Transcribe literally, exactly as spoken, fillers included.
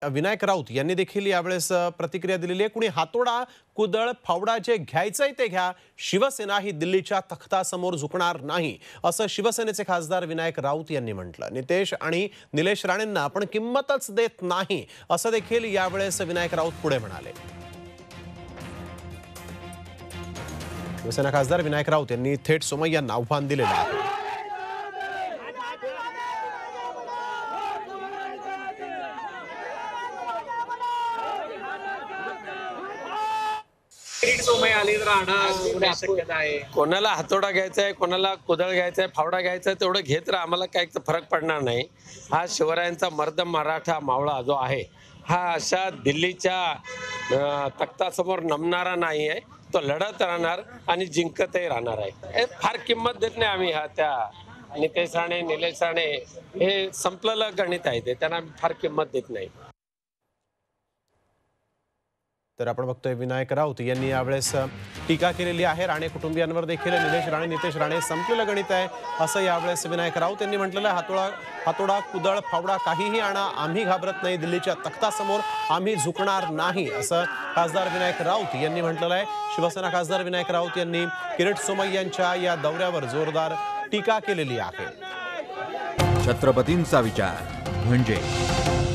विनायक राऊत यांनी देखील यावेळेस प्रतिक्रिया दिलेली आहे। कुणी हातोडा कुदळ फावडा जे घ्यायचंय ते घ्या, शिवसेना ही दिल्लीच्या तख्तासमोर झुकणार नाही असं शिवसेनेचे खासदार विनायक राऊत यांनी म्हटलं। नितेश आणि निलेश राणेंना आपण किंमतच देत नाही असं देखील यावेळेस विनायक राऊत पुढे म्हणाले। शिवसेना खासदार विनायक राऊत यांनी थेट सोमय्यांना आव्हान दिलेलं आहे। कोणाला हातोडा घ्यायचा आहे, कोणाला कुदळ घ्यायचा आहे, फावडा घ्यायचा आहे, तेवढं घेत राहा, आम्हाला काही फरक पडणार नाही। हा शिवरायांचा मर्द मराठा मावळा जो आहे हा अशा दिल्लीच्या तख्तासमोर नमणारा नाही आहे, तो लढत राहणार आणि जिंकतही राहणार आहे। फार किंमत देत नाही आम्ही। हा त्या नितेश राणे निलेश राणे हे संपलेलं गणित आहे, ते त्यांना फार किंमत देत नाही। तर आपण बघतोय विनायक राऊत यांनी यावेळेस टीका केलेली आहे। राणे कुटुंबियांवर देखील निलेश राणे नितेश राणे संपलेलं गणित आहे असं यावेळेस विनायक राऊत यांनी म्हटलेलं आहे। हातोडा हातोडा कुदळ फावडा काहीही आणा, आम्ही घाबरत नाही, दिल्लीच्या तख्तासमोर आम्ही झुकणार नाही असं खासदार विनायक राऊत यांनी म्हटलेलं आहे। शिवसेना खासदार विनायक राऊत यांनी किरीट सोमय्यांच्या या दौऱ्यावर जोरदार टीका केलेली आहे। छत्रपतींचा विचार म्हणजे